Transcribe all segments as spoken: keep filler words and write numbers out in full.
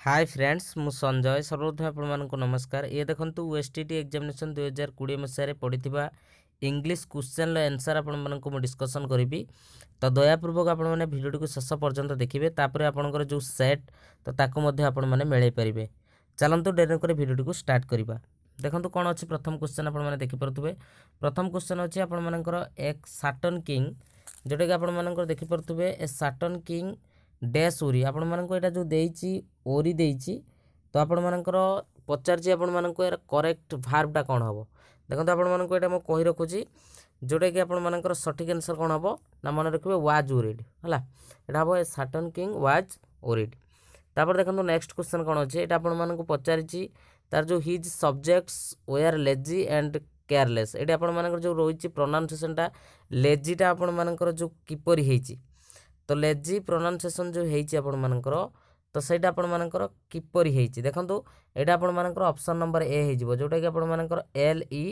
Hi friends मु संजय सर्वप्रथम आपको नमस्कार। ये देखो ओएसटीटी एग्जामिनेशन दुई हजार कोड़े मसीह पढ़ा इंग्लिश क्वेश्चन आंसर आपको डिस्कसन करी। तो दयापूर्वक आपने भिडियो को शेष पर्यंत देखिए, तापर आपंकर जो सेट तो आपने मिल पारे। चलतु डेरी कर भिडियो को स्टार्ट करवा। देखो कौन अच्छी प्रथम क्वेश्चन आपने देखिपे। प्रथम क्वेश्चन अच्छी आपर एक साटन किंग जोटा कि आपर देखिपे ए साटन किंग डैश ओरी आपण मानक एटा जो देइची ओरी देइची। तो आपण मानकर पचारची आपण मानक यार करेक्ट भार्बटा कौन हम। देखो आपण मानक एटा म कहि रखुची जोटा कि आपण मानकर सठिक आंसर कौन हम ना मन रखिबे वाज ओरिड हला। एटा हम a certain king was worried. तापर देखो नेक्स्ट क्वेश्चन कौन अच्छे एटा आपण मानक पचारची तार जो his subjects were lazy and careless. एटा आपण मानकर जो रहिची प्रोनाउंसिएशनटा लेजीटा आपण मानकर जो किपरि हेची। तो लेजी प्रोनाउंसिएशन जो हेची आपण मानकर तो सेटा आपण मानकर किपरि हेची देखंतु एटा आपण मानकर ऑप्शन नंबर ए हेजिवो जोटा कि आपण मानकर एल ई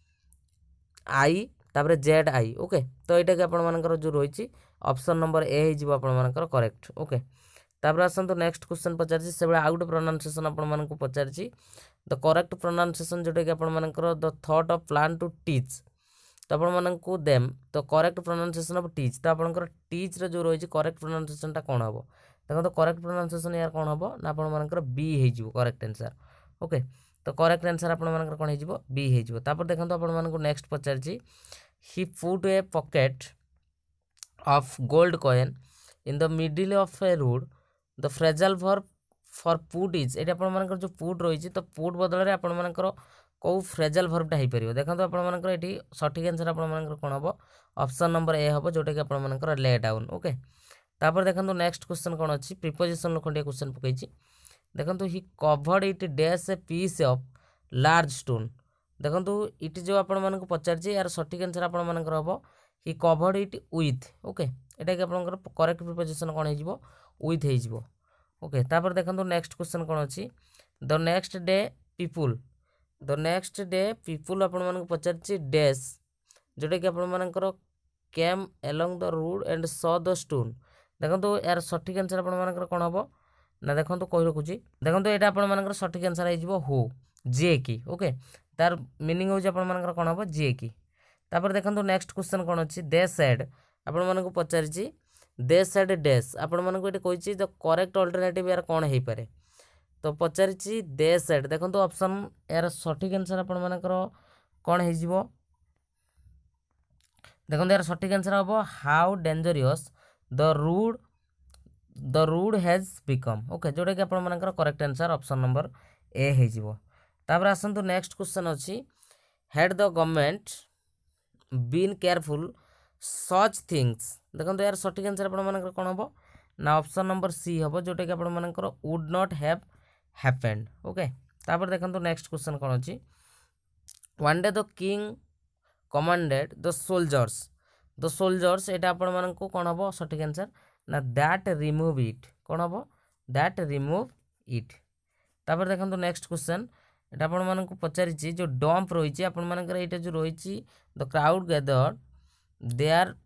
आई तापर जेड आई। ओके तो एटा कि आपण मानकर जो रहिची ऑप्शन नंबर ए हेजिवो आपण मानकर करेक्ट। ओके तापर आसंतु नेक्स्ट क्वेश्चन पचारची से बेला आउट प्रोनाउंसिएशन आपण मानक पचारची द करेक्ट प्रोनाउंसिएशन जोटा कि आपण मानकर the thought of plan to teach. तो आपण को देम तो करेक्ट प्रोनाउंसिएशन ऑफ टीच। तो आपंकर टीच रे जो रही करेक्ट प्रोनाउंसिएशनटा कौन हम देखो। तो करेक्ट प्रोनाउंसिएशन यार कौन हम ना आपंकर बी हो करेक्ट आंसर। ओके तो करेक्ट आंसर आपंकर कौन हो बी हो। तापर देखो आपको नेक्स्ट पचारची he put a pocket of gold coin in the middle of a road the phrasal for for put is. ये आपंकर जो पुट रही तो पुट बदल आपंकर कौ फ्रेजल भर्बटा हो पार। देखो आपर ये सठिक आंसर आपर कौन हम ऑप्शन नंबर ए हम जोटा कि आपर ले डाउन। ओके तापर देखो नेक्स्ट क्वेश्चन कौन अच्छी प्रिपोजिशन खंडिया क्वेश्चन पकई। देखो he covered it dash a piece of large stone. देखो इट जो आपण पचार यार सठिक आंसर आपर हम he covered it with. Okay यहाँ कि आप करेक्ट प्रिपोजिशन कौन हो विथ हो। ओके तापर देखो नेक्स्ट क्वेश्चन कौन अच्छी the next day people the next day people आपण पचार डैश जोटा कि आपर came along the road and saw the stone. देखो तो यार सठिक आंसर आपर कौन हम ना देखो तो कही रखुची देखो तो यहाँ आपर सठिक आंसर हो जे की। ओके तार मीनिंग हो कौन हम जे की। तापर देखो नेक्स्ट क्वेश्चन कौन अच्छी दे सेड आपण पचार दे सेड डैश आपण कही द करेक्ट अल्टरनेटिव यार कौन हो पारे। तो पचारि दे सेड देखो तो ऑप्शन यार सठिक आंसर आपण मानकर कौन हो देखो यार सठिक आंसर हम how dangerous the road the road has become. Okay जोटा कि आपण मानकर correct answer option number A हो। तापर आसंतु नेक्स्ट क्वेश्चन अच्छी had the government been careful such things. देखो यार सठिक आंसर आपण मानकर कौन हम ना ऑप्शन नंबर सी हम जोटा कि आपण मानकर would not have happened. Okay तापर देखो नेक्स्ट क्वेश्चन कौन अच्छी one day the king commanded the soldiers the soldiers यहाँ आपण मानक कौन हम सठिक आंसर ना दैट रिमूव इट कौन हम दैट रिमूव इट। तापर देखो नेक्स्ट क्वेश्चन यहाँ आपण मानक पचारि जो डंप रही आपर जो रही the crowd gather they are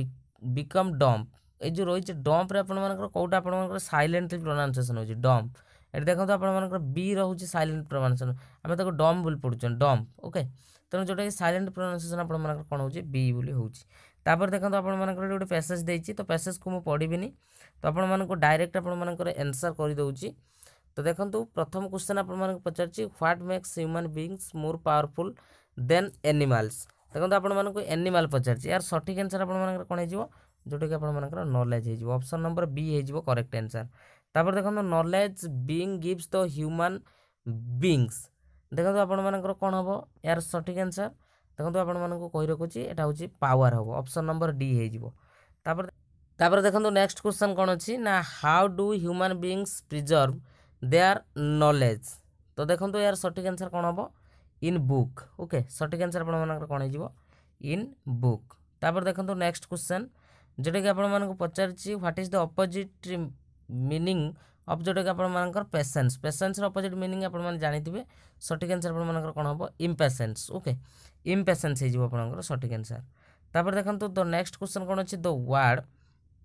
become dumb. ये जो रही डंप रे आपण कौटा आप साइलेंटली प्रोनाउंसिएशन हो डंप। ये देखो तो आप बी रोचे साइलेंट प्रोनाउंसिएशन आम तो डम बोली पढ़ुन डंप। ओके तेणु जोटा कि साइलेंट प्रोनाउंसिएशन आप कौन हो बी बोली हो। तापर देखो आप गोटे पैसेज देती तो पैसेज को मुझे पढ़ी तो आपको डायरेक्ट आपर आंसर करदे। तो देखो प्रथम क्वेश्चन आप पचार what makes human beings more powerful than animals. देखो आपको एनिमल पचार यार सठिक आंसर आप कौन हो जोटा कि आपर नॉलेज हो ऑप्शन नंबर बी हो करेक्ट आंसर। तापर देखो knowledge being gives the human beings. देखो आपर कौन हम यार सठिक आंसर देखो आपको कही रखुची यहाँ हूँ पावर हम ऑप्शन नंबर डी हो। तापर तापर देखो नेक्स्ट क्वेश्चन कौन अच्छी ना how do human beings preserve their knowledge. तो देखो यार सठिक आंसर कौन हम इन बुक। ओके सठिक आंसर आप कौन हो इन बुक। तापर देखो नेक्स्ट क्वेश्चन जोटा कि आपको पचार what is the opposite meaning of जोटा कि आपर पेशेंस। पेशेंस अपोजिट मीनिंग आप जानते सठिक आंसर आपर कौन हम इम्पेशेंस। ओके इम्पेशेंस हो सठिक आंसर। तापर देखो द नेक्स्ट क्वेश्चन कौन अच्छी द वर्ड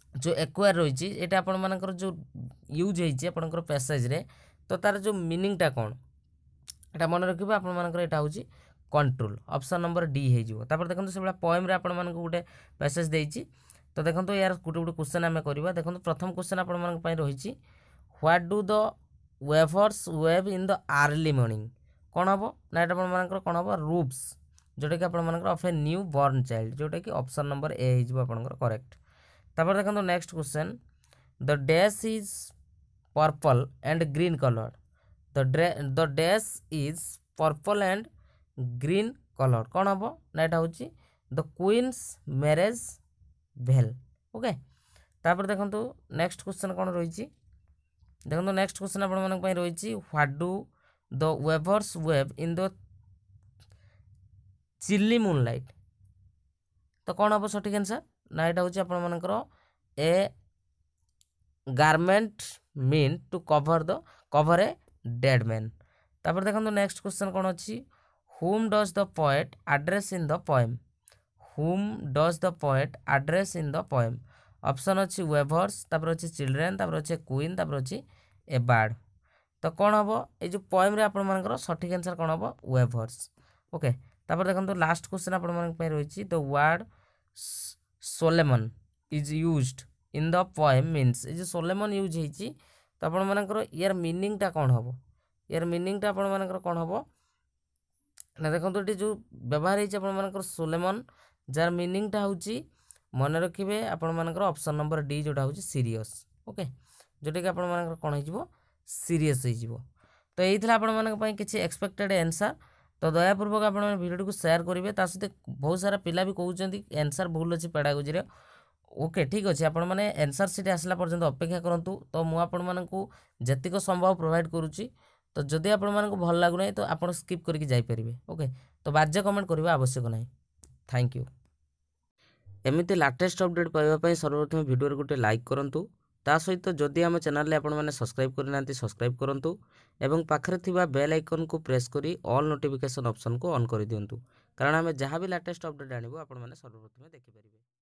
जो एक्वायर रही है आपण मानकर जो यूज होकर पैसेज रे तो तार जो मीनिंगटा कौन एटा मन रखिए आपण मानकर एटा होची कंट्रोल ऑप्शन नंबर डी हो तापर देखो से पोएम रे आपण मानक गोटे पैसेज देइची तो देखो यार गोटे गोटे क्वेश्चन आम करवा देखो प्रथम क्वेश्चन आपण मानक पई रही what do the weavers weave in the early morning कौन हम ना यहाँ आप मानकर कौन हम रूप्स जोटा कि आप of a new born child जोटा कि ऑप्शन नंबर ए हो करेक्ट तापर देखो next question the dash is purple and green colour the the dash is purple and green colour कौन हम ना यहाँ हूँ द क्वीन्स मैरेज भेल ओके तापर देखो नेक्स्ट क्वेश्चन कौन रही देखो नेक्स्ट क्वेश्चन आप रही what do the weavers weave in the chilly moonlight तो कौन हम सठिक आंसर ना यहाँ हूँ आपर a garment mean to cover the cover a dead man तापर देखो नेक्स्ट क्वेश्चन कौन अच्छी whom does the poet address in the poem whom does the poet address in the poem option अच्छी वेवर्स तापर अच्छी चिल्ड्रेन तापर अच्छे queen तापर अच्छी ए बार्ड तो कौन हम ये जो पोएम रे आपण मानकर सठिक आंसर कौन हम वेवर्स ओके तापर देखो लास्ट क्वेश्चन आपण मानक रही the word solemn is used in the poem means ये जो सोलेमन यूज होती तो आपण मानकर यार मीनिंगटा कौन हम यार मीनिंगटा आपण मानकर कौन हम ना देखो ये जो व्यवहार होकर सोलेमन जार मीनिंगटा हूँ मन रखिए आपण मानकर ऑप्शन नंबर डी जोटा हूँ सीरियस ओके जोटा कि आपण मानकर कौन हो सीरियस हो तो यही आपण किसी एक्सपेक्टेड आंसर तो दयापूर्वक आप भिडियो को शेयर करेंगे ता सहित बहुत सारा पिला भी कहते आंसर भूल अच्छी पेडागोजी ओके ठीक अच्छे आपण मैंने आंसर सीट आसला पर्यंत अपेक्षा करूँ तो मुझे जीक संभव प्रोवाइड करुच्ची तो जदि आपण मानक भल लगुना तो आप स्किप करके जाइपारे ओके तो बाज्य कमेंट करवा आवश्यक ना थैंक यू एमती लाटेस्ट अपडेट पाइबापी सर्वप्रथम भिडियो गोटे लाइक करूँ ता सहित जदि आम चैनल आपण मैंने सब्सक्राइब करना सब्सक्राइब करूँ एवं पाखरे थिबा बेल आइकन को प्रेस करी ऑल नोटिफिकेशन ऑप्शन को ऑन कर दिंतु कारण आम जहाँ भी लाटेस्ट अपडेट आणबू आपण मैंने सर्वप्रथम देखिपारे।